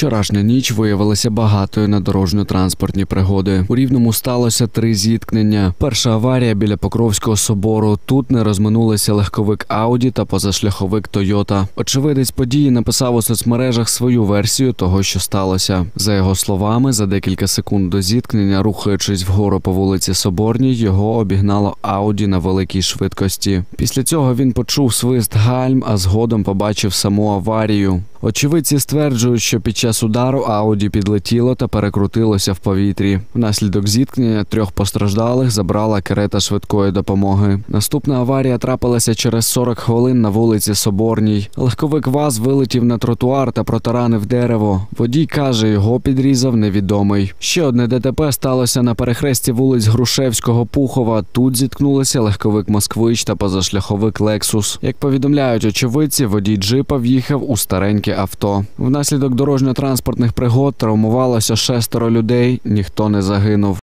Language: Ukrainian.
Вчорашня ніч виявилася багатою на дорожньо-транспортні пригоди. У Рівному сталося 3 зіткнення. Перша аварія біля Покровського собору. Тут не розминулися легковик Ауді та позашляховик Тойота. Очевидець події написав у соцмережах свою версію того, що сталося. За його словами, за декілька секунд до зіткнення, рухаючись вгору по вулиці Соборній, його обігнало Ауді на великій швидкості. Після цього він почув свист гальм, а згодом побачив саму аварію. Очевидці стверджують, що під час удару Ауді підлетіло та перекрутилося в повітрі. Внаслідок зіткнення 3 постраждалих забрала карета швидкої допомоги. Наступна аварія трапилася через 40 хвилин на вулиці Соборній. Легковик ВАЗ вилетів на тротуар та протаранив дерево. Водій каже, його підрізав невідомий. Ще одне ДТП сталося на перехресті вулиць Грушевського-Пухова. Тут зіткнулися легковик Москвич та позашляховик Лексус. Як повідомляють очевидці, водій джипа в'їхав у стареньке авто. Внаслідок дорожньо-транспортних пригод травмувалося 6 людей, ніхто не загинув.